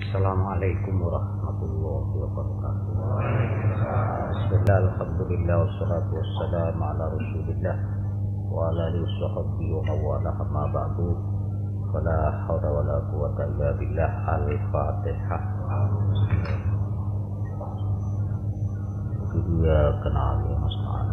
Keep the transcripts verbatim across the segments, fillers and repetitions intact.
Assalamualaikum warahmatullahi wabarakatuh. Bismillah, alhamdulillah, wassalatu wassalamu ala rasulillah wa ala alihi washabbihi wa mawala, amma ba'du. Fala hawla wala quwwata illa billah. Al-Fatihah. Dia kenal ya Mas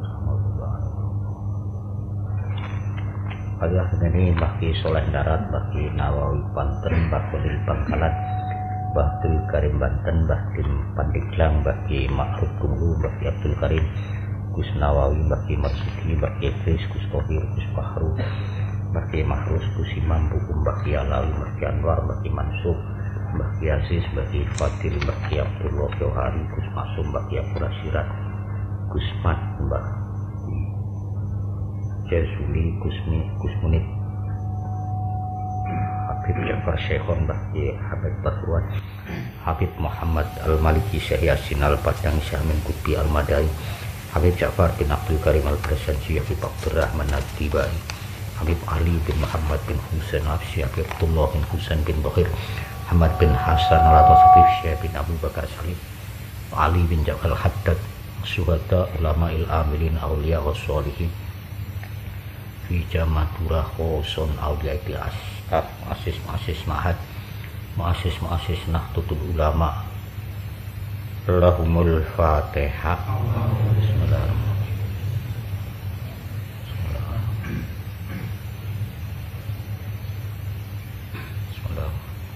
Ayah ini bagi Soleh Darat, bagi Nawawi Banten, bagi Bangkalan, bagi Karim Banten, bagi Pandeglang, bagi Ma'ruf Gunggu, bagi Abdul Karim, Gus Nawawi, bagi Marsudi, bagi Idris, Gus Tohir, Gus Fahru, bagi Mahrus, Gus Imam, Bukum, bagi Alawi, bagi Anwar, bagi Mansur, bagi Aziz, bagi Fadil, bagi Abdullah Johari, Gus Masum, bagi Abu Rasirat, Gus Mat, bagi Jazuli, Gusmi, Gus Munib, Habib Jafar Syekhon, bagi Habib Batuan, Habib Muhammad Al-Maliki, Syekh Yasin Al-Padang, Syahmin Kubi Al-Madai, Habib Ja'far bin Abdul Karim Al-Brasanji, Habib Abdurrahman Al-Tibai, Habib Ali bin Muhammad bin Husain Al-Absi, Habib Abdullah bin Husain bin Bahir, Muhammad bin Hasan Al-Atosafif, Syekh bin Abu Bakar Salim, Ali bin Ja'far Al-Haddad, Suhada, Ulama Il-Amilin, Awliya wa Sholihin, fi Jamadura Khoson Aulia di As'af, Mu'asis Mu'asis Mahad, Mu'asis Mu'asis Nahdlatul Ulama. Lahumul Fatihah. Bismillahirrahmanirrahim. Bismillah.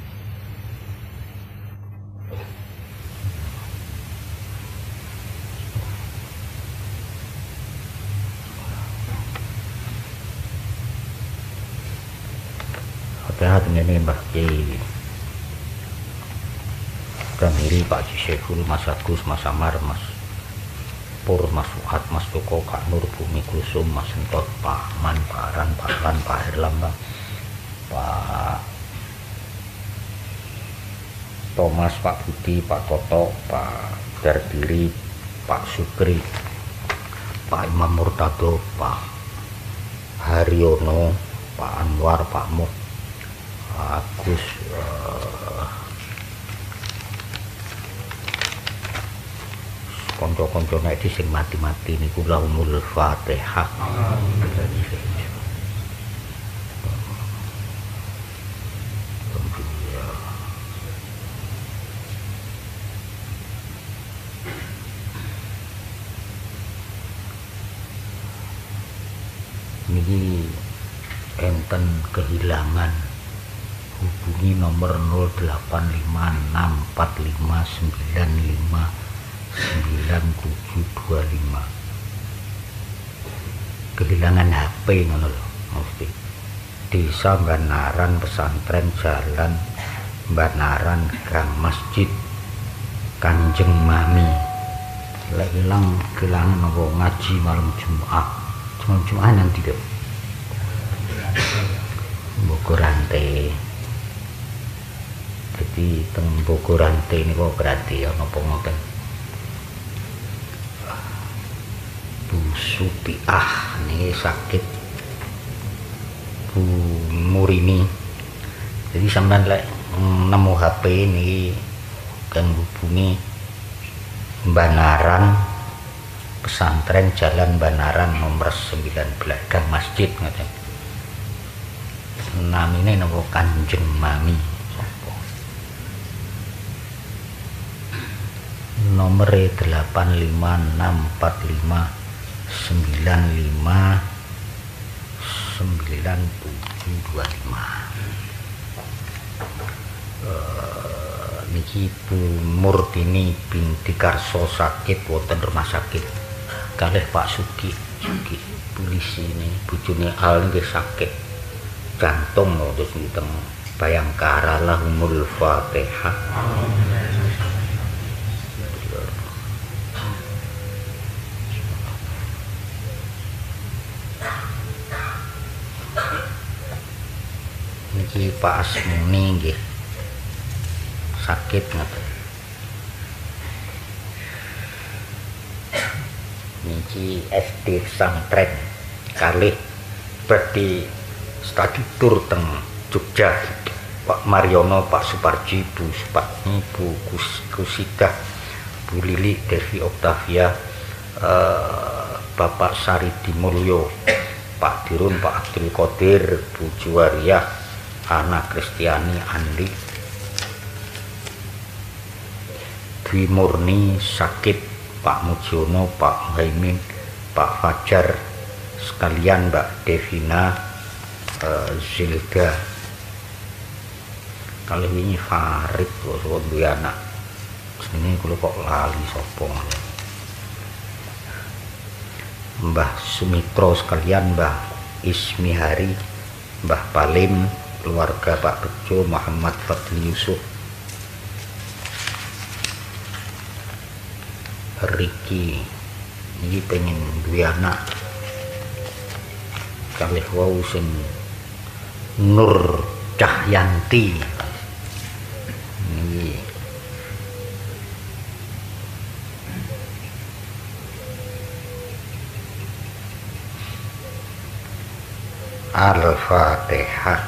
Fatihah ini bagi Pramiri, Pak Syekhul, Mas Agus, Mas Amar, Mas Pur, Mas Fuad, Mas Toko, Kak Nur, Bumi Kulsum, Mas Sentot, Pak Man, Pak Aran, Pak Lan, Pak Herlambang, Pak Thomas, Pak Budi, Pak Toto, Pak Dardiri, Pak Sukri, Pak Imam Murtado, Pak Haryono, Pak Anwar, Pak Muh, Agus, uh, konco-konco nek sing mati-mati niku lahumul Fatihah. Niki enten kehilangan, hubungi nomor nol delapan lima enam empat lima sembilan lima sembilan tujuh dua lima. Kehilangan H P ngono lho, mesti. Desa Banaran, pesantren Jalan Banaran, Gang Masjid Kanjeng Mami. Lek ilang kehilangan apa ngaji malam Jumat. Malam Jumat nanti deh. Bogor Rantai. Jadi teng Bogor Rantai ini kok berarti ya apa ngoten. Bu Supiah nih sakit, Bu Murini. Jadi sampean lek nemu H P ini kan hubungi Banaran, pesantren Jalan Banaran nomor sembilan belas Gang Masjid ngoten. Namine napa Kanjeng Mami. Nomor delapan lima enam empat lima sembilan lima sembilan tujuh dua lima. Uh, niki Bu Murtini binti Karso sakit wonten rumah sakit kalih Pak Sugi Sugi polisi ini bojone Al nggih sakit jantung terus teng Bayangkara. Lahumul Fatihah. Niki Pak Asmuni nggih sakit ngoten. Niki S D pesantren kalih berarti studi tur teng Jogja Pak Mariono, Pak Suparji, Bu Supatni, Bu Kus Kusidah, Bu Lili, Devi Octavia, uh, Bapak Saridi Mulyo, Pak Dirun, Pak Abdul Qadir, Bu Juwariah, Ana Kristiani, Andi, Dwi Murni, Sakit, Pak Mujiono, Pak Muhaimin, Pak Fajar, sekalian Mbak Devina, uh, Zilda. Kalau ini Farid kok duwe anak. Sini kula kok lali sapa. Mbah Sumitro sekalian, Mbah Ismihari, Mbah Palim, keluarga Pak Bejo, Muhammad Fadli Yusuf, Riki ini pengen duwe anak kalih wau sing Nur Cahyanti ini Al-Fatihah.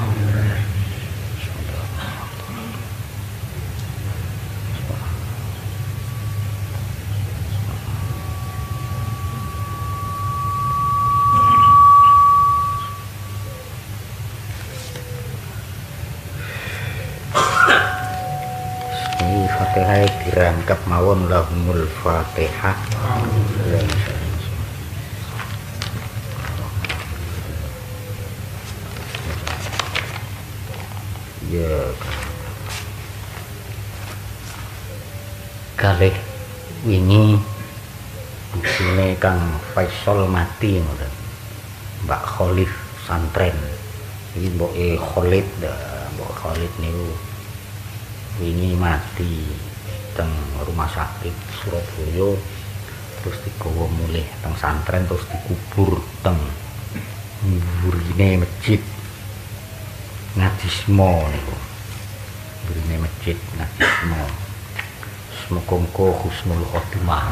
Fatihah dirangkap mawon lahumul Fatihah. Ya kalih wingi bujune Kang Faisal mati ngoten. Mbak Khalif santren iki mboke Khalid, Mbok Khalid niku wingi mati teng rumah sakit Surabaya, terus digawa mulih teng santren, terus dikubur teng mburine masjid Ngadismo niku. Mburine masjid Ngadismo. Semoga-moga husnul khotimah.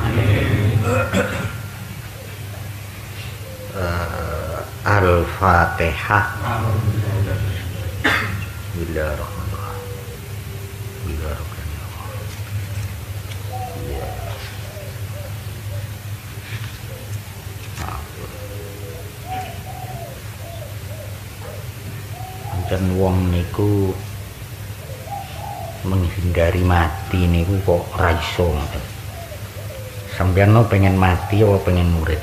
uh, Al-Fatihah. Bismillahirrahmanirrahim. Ya. Pancen wong niku menghindari mati niku kok ra iso. Sampeyan no pengen mati apa pengen urip?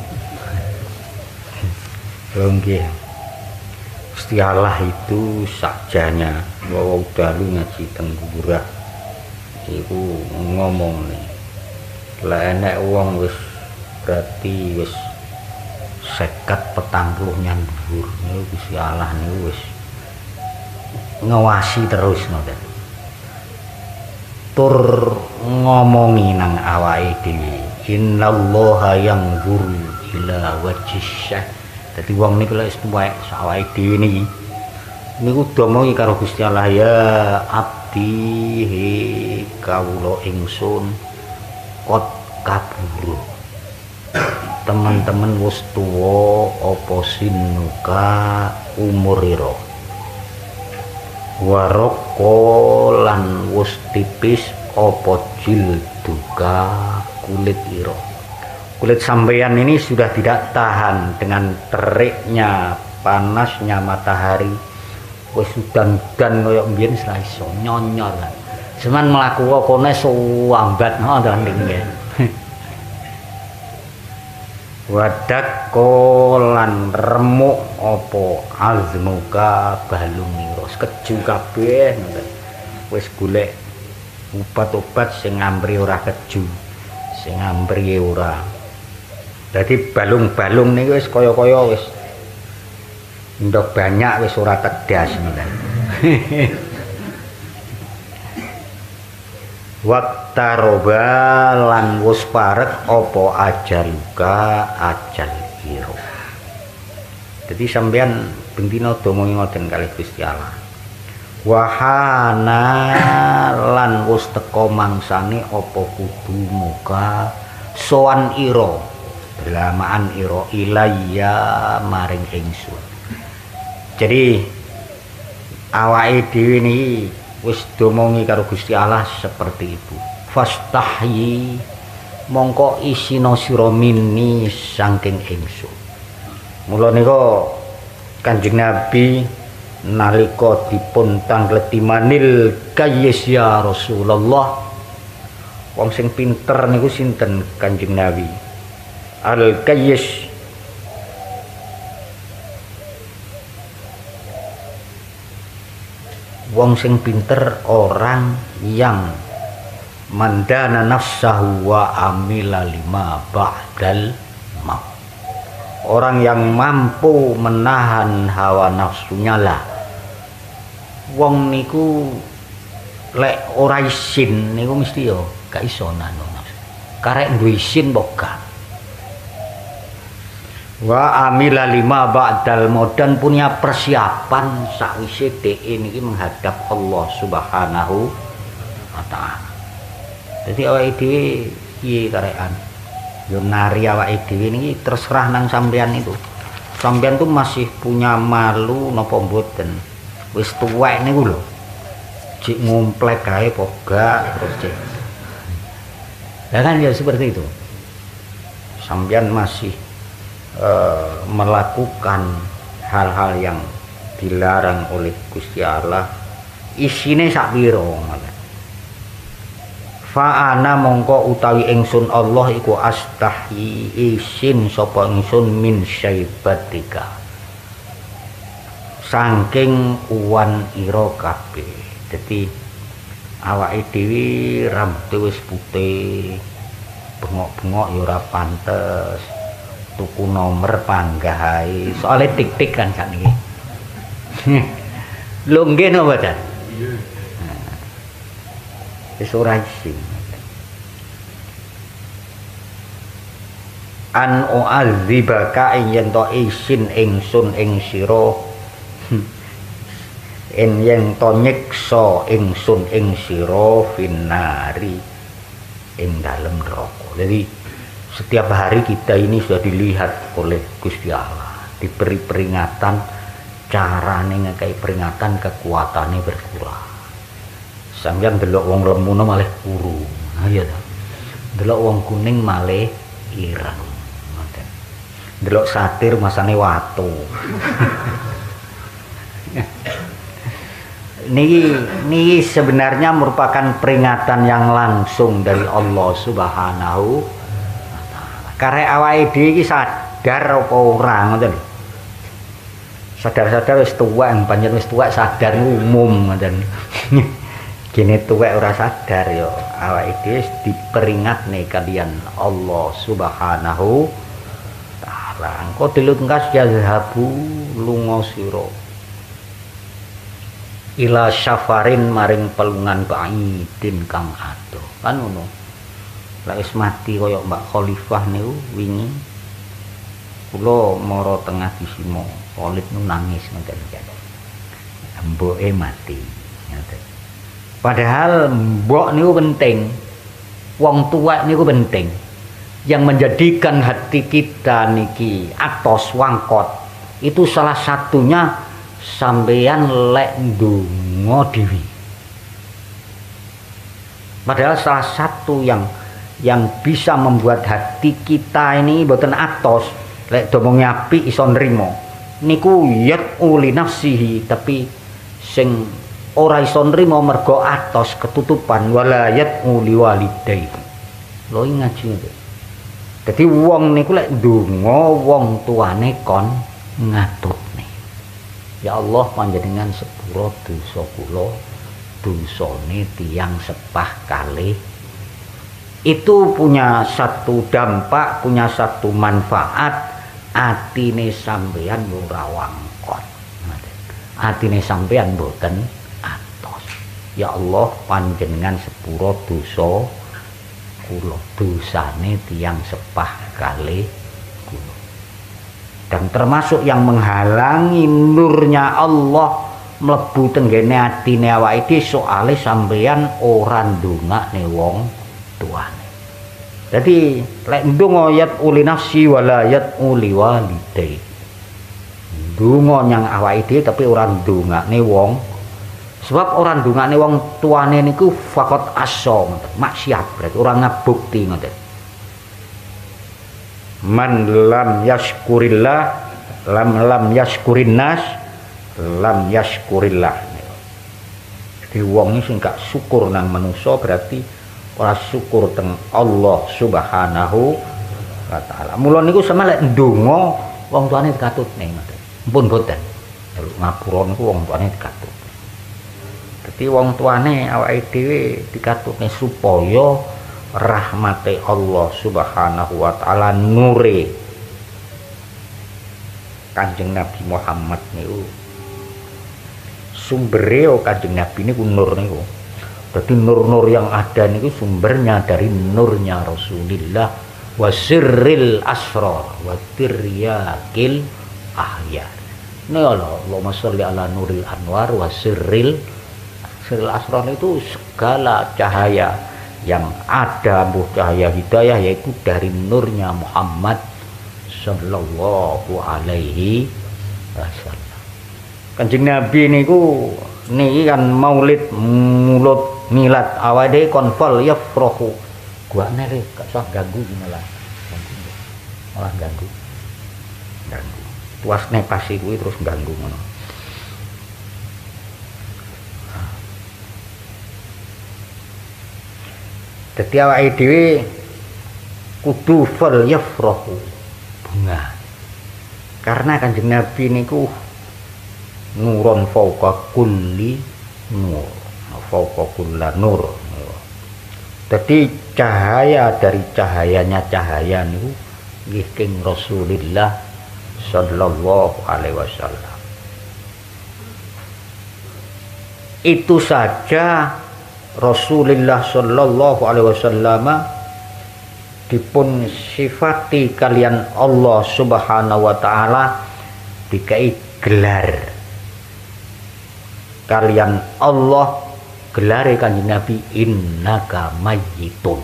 Lho nggih. Gusti Allah itu sakjanya bahwa dalu ngaji teng Gurah iku ngomong nih lah enek wong wis berarti wis seket petang puluh nyandur niku Gusti Allah niku wis ngawasi terus ngoten tur ngomongi nang awake dhewe innallaha yanzuru ila wajhisy. Dadi wong niku lek wis tuwek sawake dhewe niki niku domongi karo Gusti Allah, ya abdi he kawula ingsun kot kaburu teman-teman wis tuwa apa sinuka umurira waroko lan wis tipis apa jilduka kulit ira. Kulit sampeyan ini sudah tidak tahan dengan teriknya panasnya matahari. Wis udan-udan kaya mbiyen ora iso nyonyor. Cuman mlaku kene suwambat ngoten nggih. Wadak kolan remuk apa azmuka balungiro keju kabeh ngoten. Wis golek obat-obat sing ngambri ora keju, sing ngambri ora. Dadi balung-balung niku wis kaya-kaya wis ndok banyak wis ora tedas ngoten. Waktaroba lan wis parek apa ajaluka ajal ira. Dadi sampeyan bendina domongi ngoten kalih Gusti Allah. Wahana lan wis teka mangsane apa kudu muka sowan ira belamaan ira ilayya maring ingsun. Jadi awake dhewe niki wis domongi karo Gusti Allah seperti itu. Fastahyi mongko isina sira minni saking ingsun. Mula nika Kanjeng Nabi nalika dipun tangleti manil kayyis ya Rasulullah, wong sing pinter niku sinten Kanjeng Nabi? Al kayyis wong sing pinter orang yang mandana nafsahu wa amila lima ba'dal maut. Orang yang mampu menahan hawa nafsunya lah. Wong niku lek ora isin niku mesti yo gak iso nano nafsu. Karek duwe isin boga. Wa amila lima ba'dal maut, dan punya persiapan sakwise dhek niki menghadap Allah Subhanahu wa taala. Jadi awake dhewe piye karekan? Yo nari awake dhewe niki terserah nang sampean itu. Sampean tuh masih punya malu napa mboten? Wis tuwek niku lho. Cik ngumplek kae poga terus cik. Ya kan ya seperti itu. Sampean masih uh, melakukan hal-hal yang dilarang oleh Gusti Allah. Isine sak pira ngoten. Fa ana mongko utawi ingsun Allah iku astahyi isin sapa ingsun min syaibatika saking uwan ira kabeh. Dadi awake dhewe rambute wis putih, bengok-bengok ya ora pantes, tuku nomor panggah ae soalé tik-tik kan sakniki. Lho nggih napa ta? Wis ora isin. An u'adzibaka yen to isin ingsun ing sira en yen to nyiksa ingsun ing sira finari ing dalem neraka. Jadi setiap hari kita ini sudah dilihat oleh Gusti Allah, diberi peringatan, carane ngekei peringatan kekuatannya berkurang. Sampeyan delok wong lemuna malih kuru. Ha iya ta. Delok wong kuning malih ireng. Ngoten. Delok satir masane watu. Niki niki sebenarnya merupakan peringatan yang langsung dari Allah Subhanahu wa taala. Karek awake dhewe iki sadar apa ora ngoten. Sadar-sadar wis tuwek, pancen wis tuwek sadar umum ngoten. Kini tuwek ora sadar yo awake dhewe diperingatne kalian Allah Subhanahu taala. Engko dilungkas yazhabu lunga sira ila syafarin maring pelungan ba'idin kang adoh. Kan ngono. Lah wis mati kaya Mbak Khalifah niku wingi kula mara tengah disimo, Khalid nu nangis ngoten kan. Mboke mati ngoten. Padahal mbok niku penting, wong tuwek niku penting. Yang menjadikan hati kita niki atos wangkot itu salah satunya sampeyan lek ndonga dhewe. Padahal salah satu yang yang bisa membuat hati kita ini mboten atos, lek domonge apik iso nrimo. Niku yat uli nafsihi, tapi sing ora iso nrimo mergo atos ketutupan walayat uli walidai. Lho ngaji niku. Dadi wong niku lek ndonga wong tuane kon ngatutne. Ya Allah panjenengan sepuro dosa kula, dosane tiyang sepah kalih. Itu punya satu dampak, punya satu manfaat. Atine sampeyan ora wangkot. Atine sampeyan mboten atos. Ya Allah panjenengan sepuro dosa kula, dosane tiyang sepah kalih kula. Dan termasuk yang menghalangi nurnya Allah mlebu tenggene atine awake dhewe soale sampeyan ora ndongakne wong tuane. Jadi lek ndonga yat uli nafsi wala yat uli walidai. Ndonga nyang awake dhewe tapi ora ndongakne wong Sebab orang dungane wong tuane niku fakot aso, maksiat, berarti orang ngabukti ngoten. Man lam yaskurillah lam lam yaskurin nas lam yaskurillah. Jadi wong sing gak syukur nang manusa berarti ora syukur teng Allah Subhanahu wa taala. Mula niku sama lek ndonga wong tuane dikatutne ngoten. Mpun boten. Ngapura niku wong tuane dikatut. Dadi wong tuane awake dhewe dikatutne supaya rahmate Allah Subhanahu wa taala nure Kanjeng Nabi Muhammad niku sumbere Kanjeng Nabi niku nur niku. Dadi nur-nur yang ada niku sumbernya dari nurnya Rasulullah wa sirril asrar wa tiryakil ahya. Nah Allahumma sholli ala nuril anwar wa sirril sirril asrar itu segala cahaya yang ada, buh cahaya hidayah, yaitu dari nurnya Muhammad sallallahu alaihi wasallam. Kanjeng Nabi niku niki kan maulid mulut milad awade konfol ya frohu gua nere gak usah ganggu malah malah ganggu ganggu tuas nepasi kuwi terus ganggu ngono. Dadi awake dhewe kudu fal yafrahu bunga. Karena Kanjeng Nabi niku nuron fauqa kulli nur, fauqa kulla nur. Jadi cahaya dari cahayanya cahaya niku nggih king Rasulullah sallallahu alaihi wasallam. Itu saja Rasulullah sallallahu alaihi wasallam dipun sifati kalian Allah Subhanahu wa taala dikai gelar. Kalian Allah gelare Kanjeng Nabi innaka mayyitun.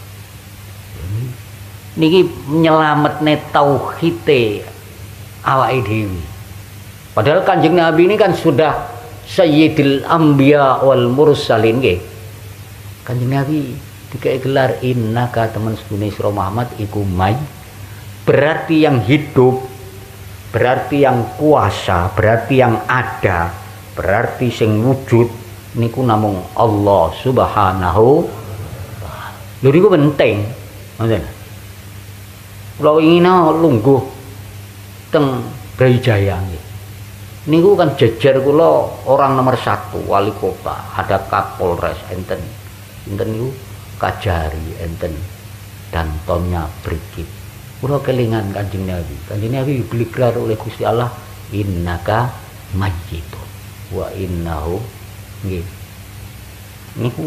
Niki nyelametne tauhide awake dhewe. Padahal Kanjeng Nabi ini kan sudah Sayyidil Anbiya wal Mursalin nggih. Kanjeng Nabi dikai gelar innaka teman sedune Sira Muhammad iku may, berarti yang hidup, berarti yang kuasa, berarti yang ada, berarti sing wujud niku namung Allah Subhanahu wa taala. Lho niku penting. Ngoten. Kula ingin lungguh teng Brawijaya nggih. Niku kan jejer kula orang nomor satu wali kota, ada Kapolres enten. Enten niku Kajari enten Dantonnya Brigit. Kula kelingan Kanjeng Nabi. Kanjeng Nabi dibeli gelar oleh Gusti Allah innaka mayyitun wa innahu nggih. Niku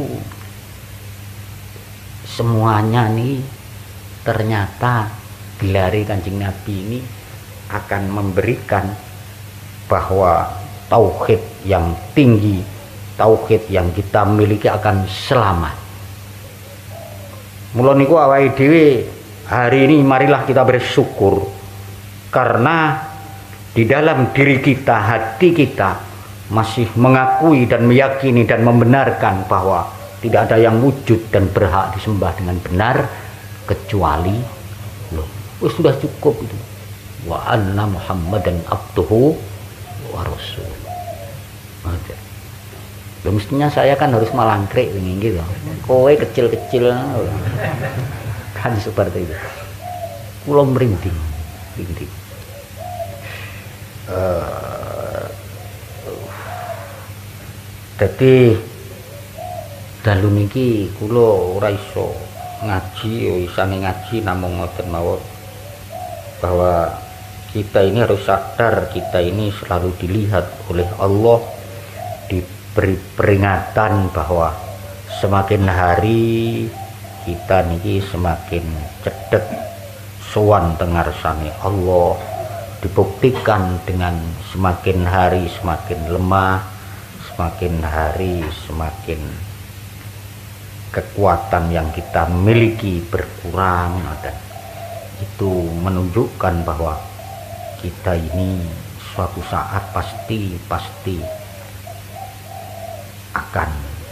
semuanya nih ternyata gelari Kanjeng Nabi ini akan memberikan bahwa tauhid yang tinggi, tauhid yang kita miliki akan selamat. Mula niku awake dhewe hari ini marilah kita bersyukur karena di dalam diri kita, hati kita masih mengakui dan meyakini dan membenarkan bahwa tidak ada yang wujud dan berhak disembah dengan benar kecuali loh, oh, sudah cukup itu. Wa anna Muhammadan abduhu wa rasul. Loh, mestinya saya kan harus malangkrik ini gitu. Kowe kecil-kecil kan seperti itu. Kula merinding, merinding. Uh, Dadi dalu niki kula ora iso ngaji, isane ngaji namung ngoten mawon bahwa kita ini harus sadar kita ini selalu dilihat oleh Allah, diberi peringatan bahwa semakin hari kita niki semakin cedek sowan tengarsane Allah, dibuktikan dengan semakin hari semakin lemah, semakin hari semakin kekuatan yang kita miliki berkurang, dan itu menunjukkan bahwa kita ini suatu saat pasti pasti akan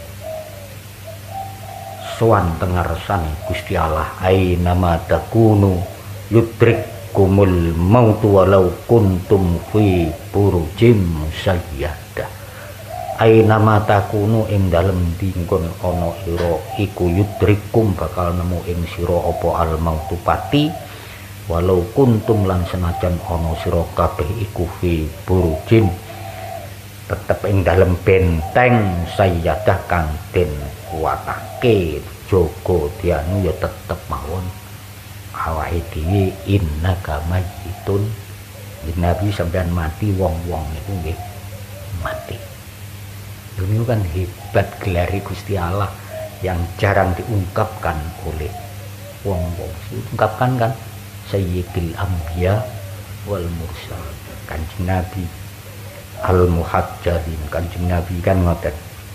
sowan tengarsane Gusti Allah, aina ma takunu yudrikkumul mautu walau kuntum fi burujim sayyadah. Aina ma takunu ing dalem dinggon ana ira iku yudrikum bakal nemu ing sira apa al mautu pati, walau kuntum lan senajan ana sira kabeh iku fi burujin tetep ing dalem benteng sayyadah kang den kuwatake jaga dianu ya tetep mawon awake dhewe innaka mayyitun. Nabi sampean mati, wong-wong itu nggih mati. Ini kan hebat gelari Gusti Allah yang jarang diungkapkan oleh wong-wong. Diungkapkan kan Sayyidil Anbiya wal Mursalin, Kanjeng Nabi Al-Muhajjalin, Kanjeng Nabi kan ngoten.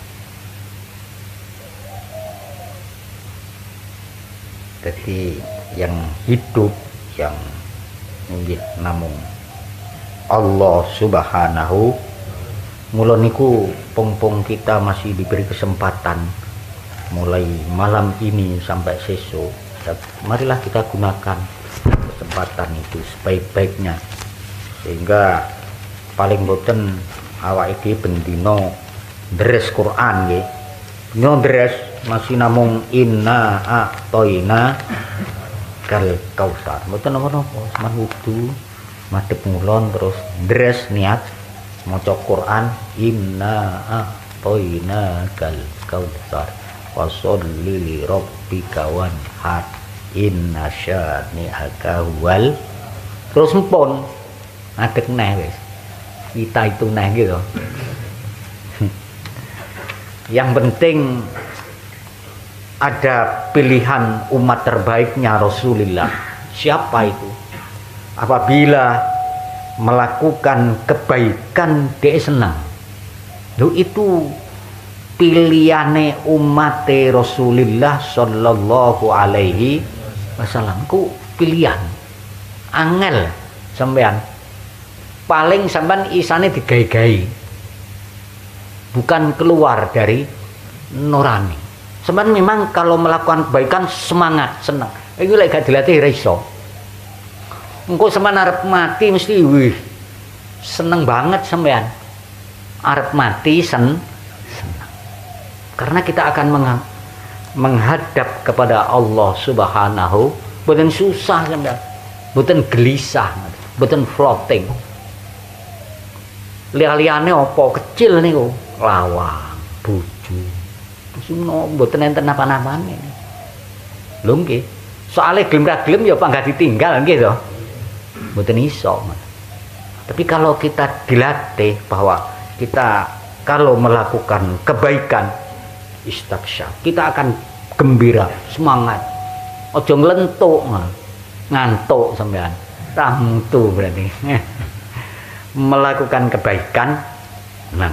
Jadi yang hidup yang nggih namung Allah Subhanahu. Mula niku pong-pong kita masih diberi kesempatan mulai malam ini sampai sesuk. Marilah kita gunakan kesempatan itu sebaik-baiknya, sehingga paling boten awake dhewe bendina ndres Quran nggih. Dina ndres masih namung inna a'toina kal kausar. Mboten napa-napa, sampeyan wudu madhep ngulon terus ndres niat maca Quran inna a'toina kal kausar washolli li rabbika wanhar inna syani'aka huwal. Terus mpun adek neh wis. Kita itu nah gitu. Yang penting ada pilihan umat terbaiknya Rasulullah. Siapa itu? Apabila melakukan kebaikan dia senang. Loh, itu pilihane umat Rasulullah sallallahu alaihi wasallam. Ku pilihan angel sampean. Paling sampean isane digai-gai, bukan keluar dari nurani. Sampean memang kalau melakukan kebaikan semangat, senang. Iki lek gak dilatih ra iso. Engko sampean arep mati mesti wih seneng banget sampean. Arep mati sen senang. Karena kita akan meng menghadap kepada Allah Subhanahu, boten susah sampean. Boten gelisah, boten floating. Liane apa kecil niku lawang bojo semua mboten enten napa-napane lho nggih. Soale gelem ra gelem ya apa enggak ditinggal nggih to, mboten iso. Tapi kalau kita dilatih bahwa kita kalau melakukan kebaikan istabsyar, kita akan gembira, semangat, ojo nglentuk ngantuk sampean ramtu berarti. Melakukan kebaikan nang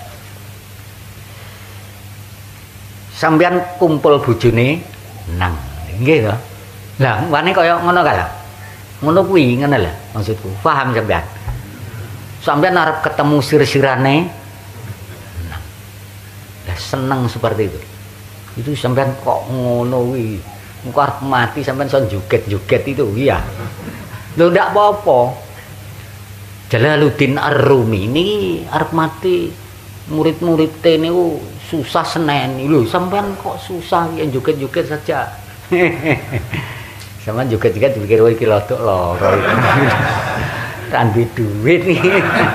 sampeyan kumpul bojone nang nggih to. Lah wane kaya ngono kae lho. Ngono kuwi ngene lho maksudku. Paham sampeyan? Sampeyan arep ketemu sir-sirane nang. Lah seneng seperti itu. Itu sampeyan kok ngono kuwi. Engko arep mati sampeyan iso joget-joget itu iya. Lho ndak apa-apa. Jalaluddin Ar-Rumi ini arep mati murid-murid niku susah seneni lho, sampean kok susah ya joget-joget saja. Sampean joget-joget dipikir iki lodok loro. Kan duit nih.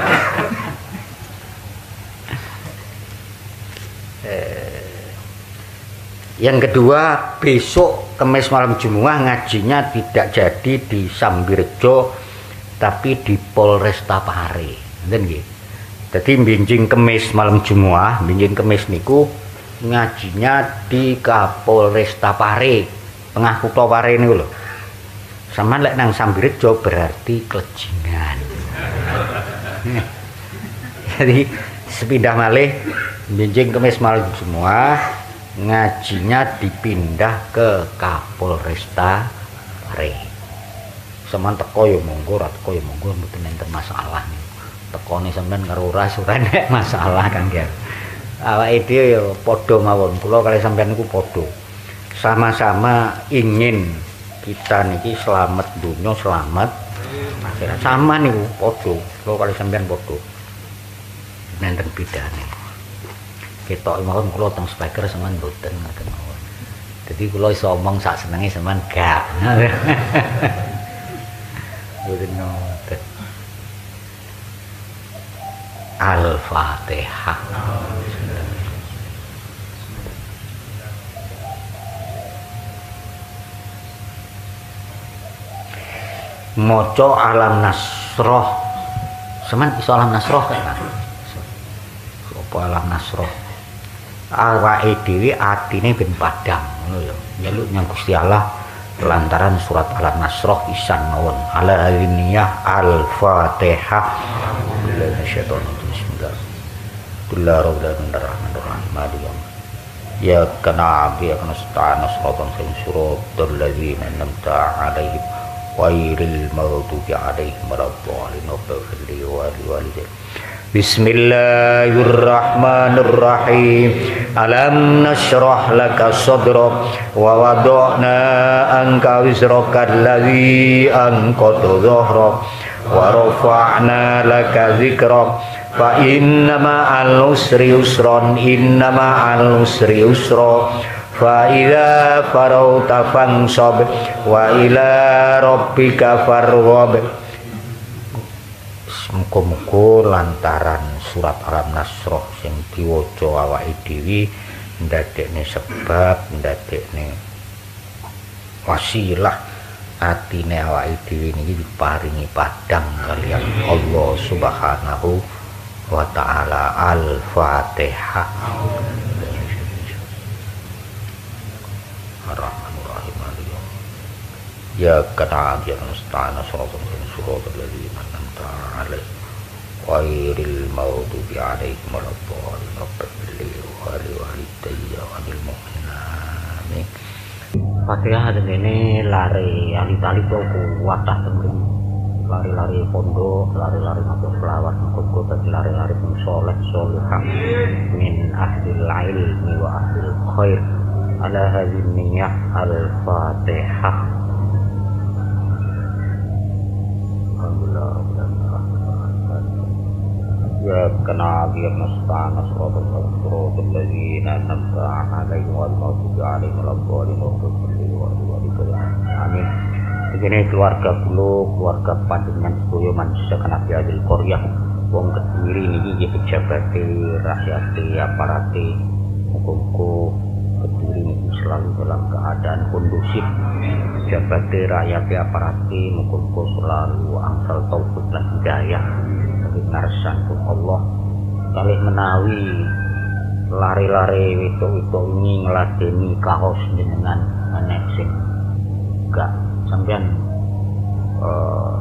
Yang kedua, besok Kamis malam Jumat ngajinya tidak jadi di Sambirjo tapi di Polresta Pare. Ngoten nggih. Dadi benjing Kamis malam Jumat, benjing Kamis niku ngajinya di Kapolresta Pare, tengah kutha Pare niku lho. Sampeyan lek nang Sambirjo berarti Klejingan. Jadi sepindah malih benjing Kamis malam Jumat ngajinya dipindah ke Kapolresta Pare. Sampeyan teko ya monggo, ora teko ya monggo, mboten enten masalah. Tekone sampean karo ora ora nek masalah kan ya. awake dhewe ya padha mawon, kula kali sampeyan niku padha. Sama-sama ingin kita niki selamat dunia, selamat akhirat. Sama niku padha, kula kali sampeyan padha. Nenten bedane. Ketok mawon kula teng speaker sampean mboten ngoten mawon. Dadi kula iso omong sak senenge sampean gak. Mboten ngoten. Al-Fatihah. Maca Alam Nasroh. Semen iso Alam Nasroh kan? Apa Alam Nasroh? Awake dhewe atine ben padhang ngono ya. Nyeluk nyang Gusti Allah lantaran surat Alam Nasroh isan mawon. Ala aliniyah Al-Fatihah. Bismillahirrahmanirrahim. Ya kana bi kana sta'ana siratan siratal ladzina an'amta 'alaihim ghairil maghdubi 'alaihim waladdallin. Bismillahirrahmanirrahim. Alam nashrah laka sadrak wa wada'na anka wizraka alladzi anqadha dhahrak wa rafa'na laka dzikrak fa inna ma'al usri yusran inna ma'al usri yusra fa idza farauta fansab wa ila rabbika farghab. Muga-muga lantaran surat Alam Nasroh sing diwaca awake dhewe ndadekne sebab ndadekne wasilah atine awake dhewe niki diparingi padhang kaliyan Allah Subhanahu wa ta'ala. Al-Fatihah. Ar-Rahmanir-Rahim. Ya kana ya nasta'ana siratal siratal ladzina an'amta 'alaihim ghairil maghdubi 'alaihim waladdallin. Rabbil walidayya wal mu'minin. Fatihah dene lare ali-ali kok kuwatah temen. Lari-lari pondok, lari-lari maca selawat, muga dadi lari-lari sing saleh salihah min ahlil ilmi wa ahlil khair. Ala hadhihi niyyah Al-Fatihah. Ya kana bi nasta'ana siratal siratal ladzina an'amta 'alaihim wal maghdubi 'alaihim waladdallin. Amin. Begini keluarga kula, keluarga panjenengan sedaya manusia kana Adil Qaryah wong Kediri niki nggih pejabate, rakyate, aparate. Muga-muga Kediri niki selalu dalam keadaan kondusif. Pejabate, rakyate, aparate muga-muga selalu angsal taufik lan hidayah saking ngarsanipun Allah. Kalih menawi lari-lari wedok-wedok ini ngladeni kaos jenengan enek sing gak sampean uh,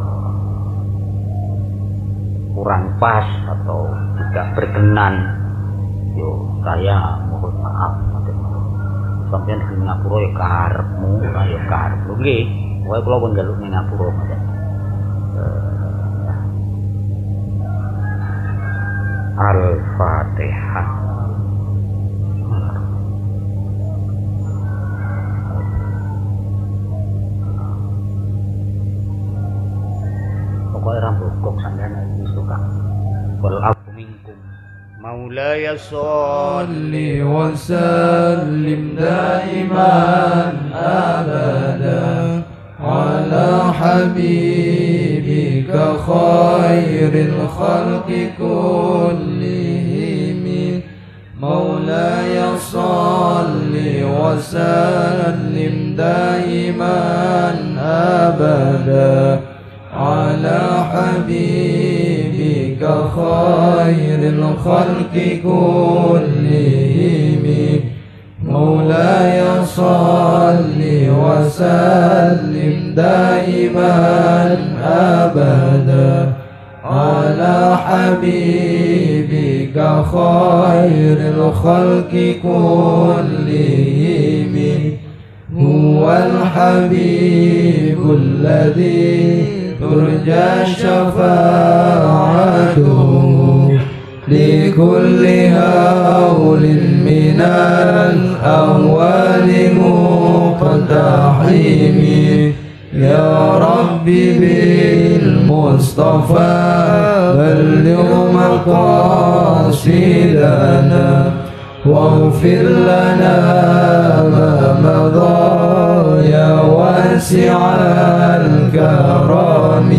kurang pas atau tidak berkenan, yo saya mohon maaf. Sampean di Singapura ya karepmu, ayo karepmu nggih. Wae kula pun njaluk ning Singapura mboten. Al-Fatihah. Pokoknya rambut kok sampean iki suka. Wal afu minkum. Maulaya sholli wa sallim daiman abada ala habibika khairil khalqi kullihim. Maulaya sholli wa sallim daiman abada ala habibika khairil khalqi kullihim. Maulaya salli wa sallim daiman abada ala habibika khairil khalqi kullihim. Huwal habibul ladzi turja syafa'atuhu li كل هول من الأهوال مقتحم يا ربي بالمصطفى بلغ مقاصدنا واغفر لنا ما مضى يا واسع الكرم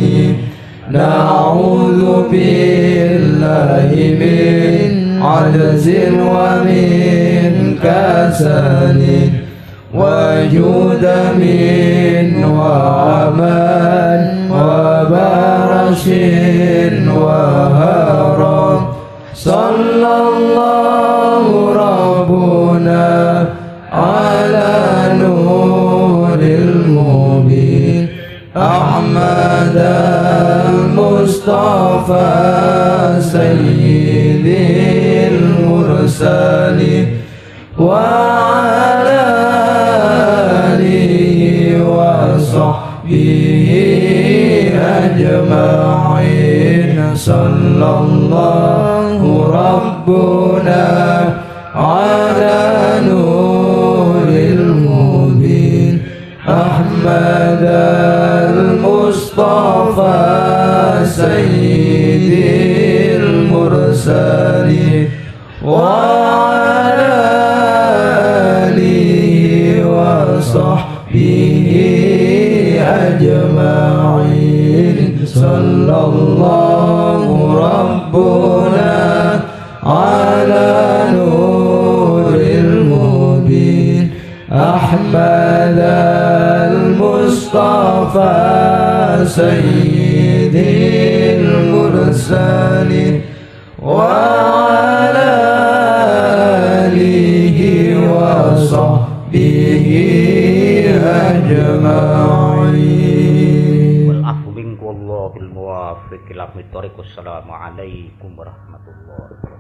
نعوذ بالله من عجز ومن كسل وجود من وعمل وبرش وهرم صلى الله ربنا على نور المبين أحمد المصطفى سيد المرسلين وعلى آله وصحبه أجمعين صلى الله ربنا على نور المبين أحمد المصطفى سيد المرسلين وعلى آله وصحبه أجمعين صلى الله ربنا على نور المبين أحمد المصطفى سيد المرسلين وعلى آله وصحبه أجمعين والعفو منكم والله الموافق إلى الطريق. السلام عليكم ورحمة الله.